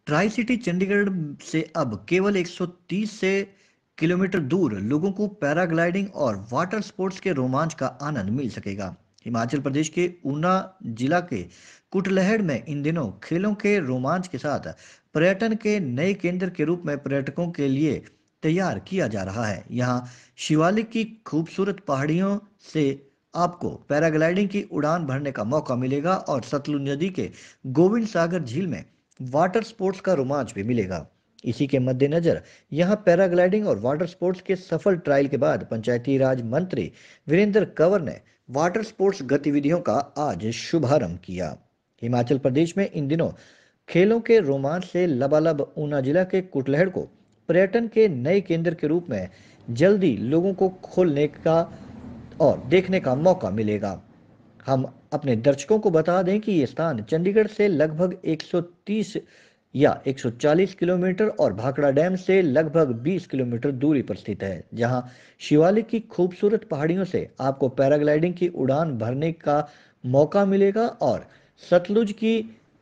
Tri city Chandigarh से अब केवल 130 से किलोमीटर दूर लोगों को पैराग्लाइडिंग और वाटर स्पोर्ट्स के रोमांच का आनंद मिल सकेगा। हिमाचल प्रदेश के ऊना जिला के कुटलैहड़ में इन दिनों खेलों के रोमांच के साथ पर्यटन के नए केंद्र के रूप में पर्यटकों के लिए तैयार किया जा रहा है। यहाँ शिवालिक की खूबसूरत पहाड़ियों से आपको पैराग्लाइडिंग की उड़ान भरने का मौका मिलेगा और सतलुज नदी के गोविंद सागर झील में वाटर स्पोर्ट्स का रोमांच भी मिलेगा। इसी के मद्देनजर यहां पैराग्लाइडिंग और वाटर स्पोर्ट्स के सफल ट्रायल के बाद पंचायती राज मंत्री वीरेंद्र कंवर ने वाटर स्पोर्ट्स गतिविधियों का आज शुभारंभ किया। हिमाचल प्रदेश में इन दिनों खेलों के रोमांच से लबालब ऊना जिला के कुटलैहड़ को पर्यटन के नए केंद्र के रूप में जल्दी लोगों को खोलने का और देखने का मौका मिलेगा। हम अपने दर्शकों को बता दें कि ये स्थान चंडीगढ़ से लगभग 130 या 140 किलोमीटर और भाखड़ा डैम से लगभग 20 किलोमीटर दूरी पर स्थित है, जहां शिवालिक की खूबसूरत पहाड़ियों से आपको पैराग्लाइडिंग की उड़ान भरने का मौका मिलेगा और सतलुज की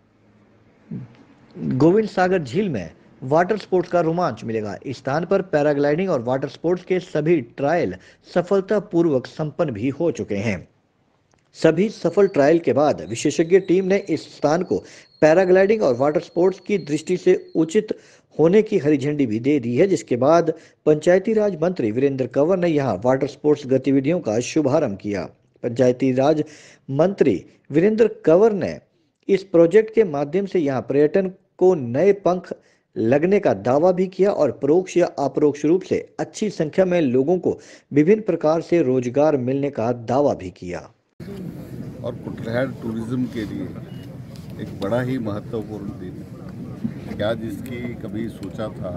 गोविंद सागर झील में वाटर स्पोर्ट्स का रोमांच मिलेगा। इस स्थान पर पैराग्लाइडिंग और वाटर स्पोर्ट्स के सभी ट्रायल सफलतापूर्वक संपन्न भी हो चुके हैं। सभी सफल ट्रायल के बाद विशेषज्ञ टीम ने इस स्थान को पैराग्लाइडिंग और वाटर स्पोर्ट्स की दृष्टि से उचित होने की हरी झंडी भी दे दी है, जिसके बाद पंचायती राज मंत्री वीरेंद्र कंवर ने यहां वाटर स्पोर्ट्स गतिविधियों का शुभारंभ किया। पंचायती राज मंत्री वीरेंद्र कंवर ने इस प्रोजेक्ट के माध्यम से यहां पर्यटन को नए पंख लगने का दावा भी किया और परोक्ष या अपरोक्ष रूप से अच्छी संख्या में लोगों को विभिन्न प्रकार से रोजगार मिलने का दावा भी किया। और कुटलैहड़ टूरिज्म के लिए एक बड़ा ही महत्वपूर्ण दिन, क्या जिसकी कभी सोचा था,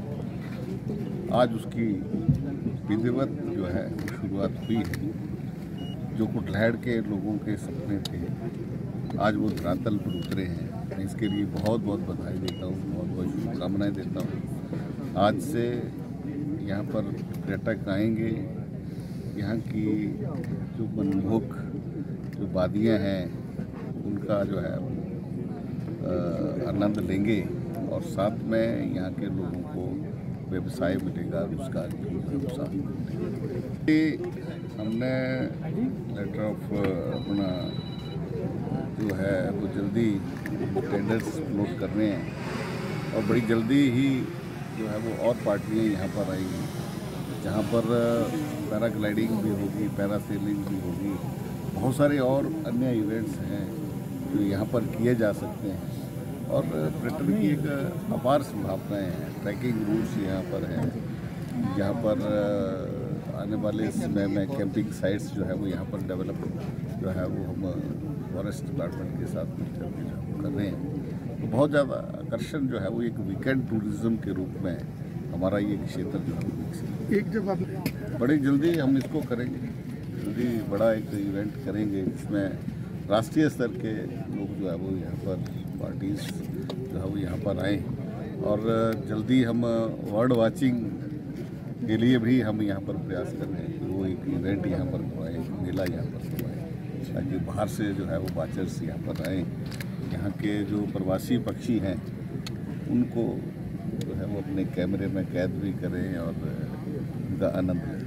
आज उसकी विधिवत जो है शुरुआत हुई है। जो कुटलैहड़ के लोगों के सपने थे, आज वो धरातल पर उतरे हैं। मैं इसके लिए बहुत बहुत बधाई देता हूँ, बहुत बहुत शुभकामनाएं देता हूँ। आज से यहाँ पर पर्यटक आएंगे, यहाँ की जो मनमोहक जो वादियाँ हैं उनका जो है आनंद लेंगे और साथ में यहाँ के लोगों को व्यवसाय मिलेगा, रोजगार की व्यवसाय मिलेगा। हमने लेटर ऑफ अपना जो है वो जल्दी टेंडर्स फ्लोट करने हैं और बड़ी जल्दी ही जो है वो और पार्टियाँ यहाँ पर आएंगी, जहाँ पर पैराग्लाइडिंग भी होगी, पैरासेलिंग भी होगी, बहुत सारे और अन्य इवेंट्स हैं जो यहाँ पर किए जा सकते हैं। और पर्यटन की एक अपार संभावनाएं हैं। ट्रैकिंग रूट्स यहाँ पर हैं, यहाँ पर आने वाले समय में कैंपिंग साइट्स जो है वो यहाँ पर डेवलप जो है वो हम फॉरेस्ट डिपार्टमेंट के साथ मिलकर कर रहे हैं। तो बहुत ज़्यादा आकर्षण जो है वो एक वीकेंड टूरिज्म के रूप में हमारा ये क्षेत्र जो है एक जगह बड़ी जल्दी हम इसको करेंगे, जल्दी बड़ा एक इवेंट करेंगे जिसमें राष्ट्रीय स्तर के लोग जो है वो यहाँ पर पार्टीज जो है वो यहाँ पर आएँ और जल्दी हम वर्ल्ड वाचिंग के लिए भी हम यहाँ पर प्रयास कर रहे हैं कि वो एक इवेंट यहाँ पर करवाएँ, मेला यहाँ पर करवाएँ, ताकि बाहर से जो है वो वाचर्स यहाँ पर आएँ। यहाँ के जो प्रवासी पक्षी हैं उनको जो है वो अपने कैमरे में कैद भी करें और उनका आनंद लें।